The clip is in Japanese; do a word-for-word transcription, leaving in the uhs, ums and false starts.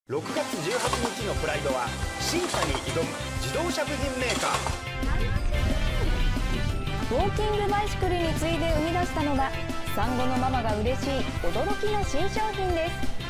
ろくがつじゅうはちにちのプライドは進化に挑む自動車部品メーカー。ウォーキングバイシクルに次いで生み出したのが産後のママが嬉しい驚きの新商品です。